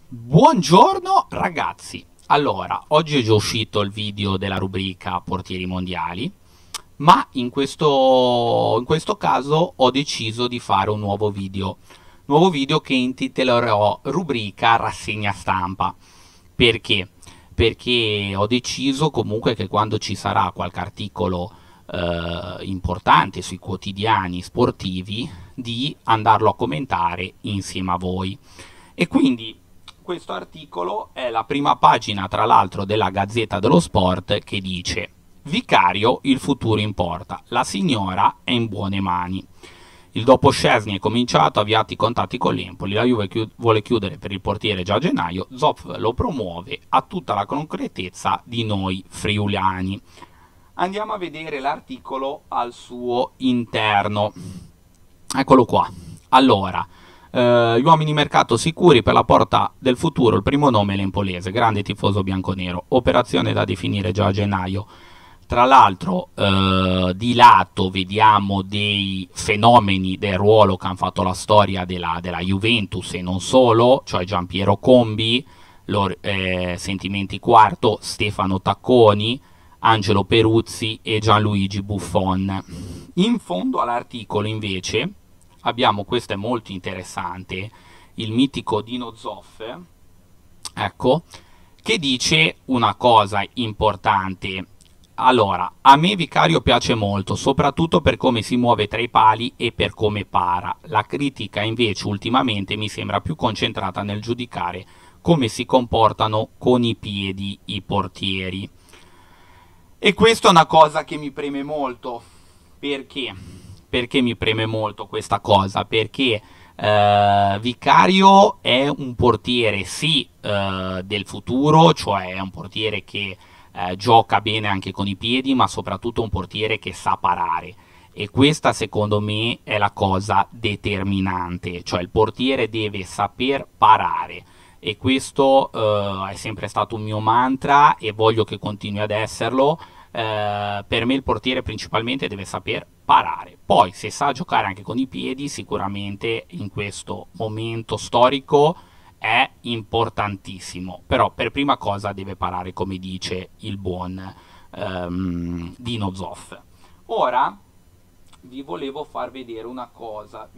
Buongiorno ragazzi, allora oggi è già uscito il video della rubrica Portieri Mondiali, ma in questo caso ho deciso di fare un nuovo video che intitolerò rubrica Rassegna Stampa. Perché? Perché ho deciso comunque che quando ci sarà qualche articolo importante sui quotidiani sportivi di andarlo a commentare insieme a voi. E quindi questo articolo è la prima pagina, tra l'altro, della Gazzetta dello Sport che dice: Vicario, il futuro importa, la signora è in buone mani. Il dopo Szczesny è cominciato, avviati i contatti con l'Empoli, la Juve vuole chiudere per il portiere già a gennaio, Zoff lo promuove a tutta la concretezza di noi friulani. Andiamo a vedere l'articolo al suo interno. Eccolo qua. Allora, gli uomini mercato sicuri per la porta del futuro, il primo nome è l'Empolese, grande tifoso bianconero, operazione da definire già a gennaio. Tra l'altro, di lato vediamo dei fenomeni del ruolo che hanno fatto la storia della Juventus e non solo, cioè Giampiero Combi, Sentimenti Quarto, Stefano Tacconi, Angelo Peruzzi e Gianluigi Buffon. In fondo all'articolo invece abbiamo, questo è molto interessante, il mitico Dino Zoff, ecco, che dice una cosa importante. Allora, a me Vicario piace molto, soprattutto per come si muove tra i pali e per come para. La critica invece ultimamente mi sembra più concentrata nel giudicare come si comportano con i piedi i portieri. E questa è una cosa che mi preme molto. Perché? Perché mi preme molto questa cosa? Perché Vicario è un portiere, sì, del futuro, cioè è un portiere che gioca bene anche con i piedi, ma soprattutto un portiere che sa parare. E questa secondo me è la cosa determinante, cioè il portiere deve saper parare. E questo è sempre stato un mio mantra e voglio che continui ad esserlo. Per me il portiere principalmente deve saper parare. Poi se sa giocare anche con i piedi, sicuramente in questo momento storico è importantissimo. Però per prima cosa deve parare, come dice il buon Dino Zoff. Ora vi volevo far vedere una cosa,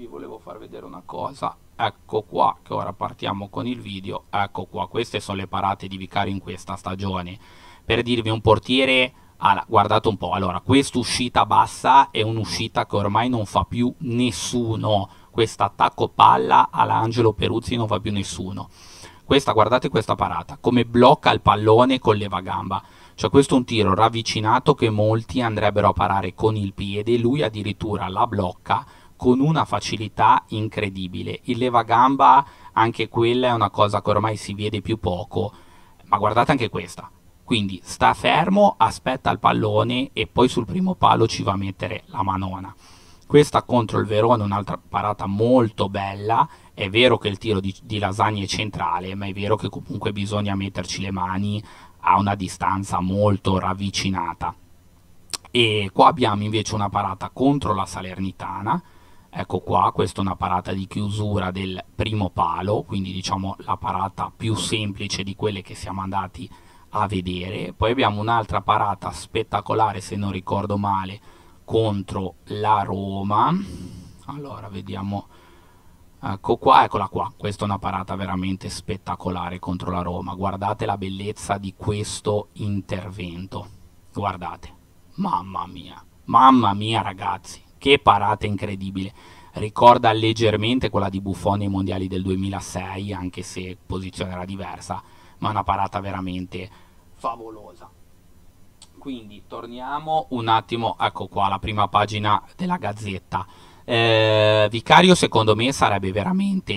ecco qua, che ora partiamo con il video. Ecco qua, queste sono le parate di Vicario in questa stagione, per dirvi un portiere. Guardate un po', allora, questa uscita bassa è un'uscita che ormai non fa più nessuno, questo attacco palla all'Angelo Peruzzi non fa più nessuno. Questa, guardate questa parata, come blocca il pallone con levagamba. Cioè questo è un tiro ravvicinato che molti andrebbero a parare con il piede, lui addirittura la blocca con una facilità incredibile. Il levagamba, anche quella è una cosa che ormai si vede più poco, ma guardate anche questa. Quindi sta fermo, aspetta il pallone e poi sul primo palo ci va a mettere la manona. Questa contro il Verona è un'altra parata molto bella. È vero che il tiro di Lasagna è centrale, ma è vero che comunque bisogna metterci le mani a una distanza molto ravvicinata. E qua abbiamo invece una parata contro la Salernitana. Ecco qua, questa è una parata di chiusura del primo palo, quindi diciamo la parata più semplice di quelle che siamo andati a vedere. Poi abbiamo un'altra parata spettacolare, se non ricordo male, contro la Roma. Allora vediamo, ecco qua, eccola qua, questa è una parata veramente spettacolare contro la Roma. Guardate la bellezza di questo intervento, guardate, mamma mia ragazzi, che parata incredibile. Ricorda leggermente quella di Buffon ai mondiali del 2006, anche se posizione era diversa, ma una parata veramente favolosa. Quindi torniamo un attimo, ecco qua la prima pagina della Gazzetta. Vicario secondo me sarebbe veramente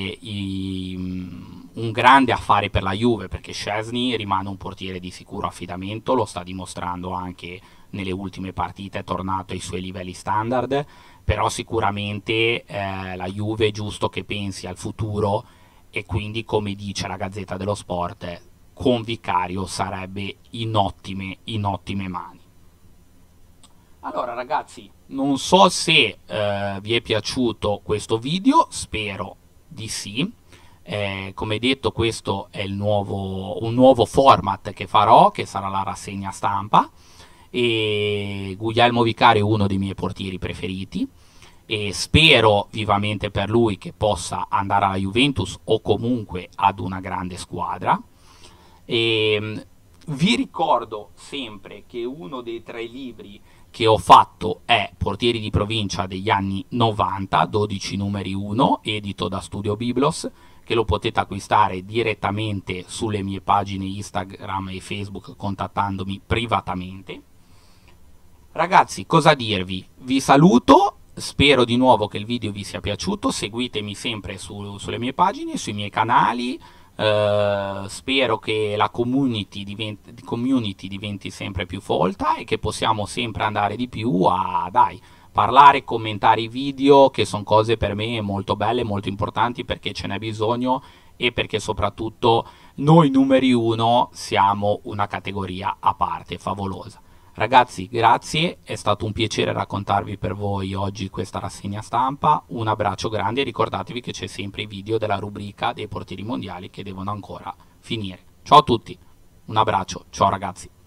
un grande affare per la Juve, perché Szczesny rimane un portiere di sicuro affidamento, lo sta dimostrando anche nelle ultime partite, è tornato ai suoi livelli standard, però sicuramente la Juve è giusto che pensi al futuro e quindi, come dice la Gazzetta dello Sport, con Vicario sarebbe in ottime mani. Allora ragazzi, non so se vi è piaciuto questo video, spero di sì. Come detto, questo è un nuovo format che farò, che sarà la rassegna stampa. E Guglielmo Vicario è uno dei miei portieri preferiti e spero vivamente per lui che possa andare alla Juventus o comunque ad una grande squadra. E vi ricordo sempre che uno dei 3 libri che ho fatto è Portieri di provincia degli anni 90, 12 numeri 1, edito da Studio Biblos, che lo potete acquistare direttamente sulle mie pagine Instagram e Facebook contattandomi privatamente. Ragazzi, cosa dirvi? Vi saluto, spero di nuovo che il video vi sia piaciuto, seguitemi sempre sulle mie pagine, sui miei canali, spero che la community diventi sempre più folta e che possiamo sempre andare di più a, dai, parlare, commentare i video, che sono cose per me molto belle, molto importanti perché ce n'è bisogno e perché soprattutto noi numeri 1 siamo una categoria a parte, favolosa. Ragazzi, grazie, è stato un piacere raccontarvi per voi oggi questa rassegna stampa. Un abbraccio grande e ricordatevi che c'è sempre i video della rubrica dei portieri mondiali che devono ancora finire. Ciao a tutti, un abbraccio, ciao ragazzi.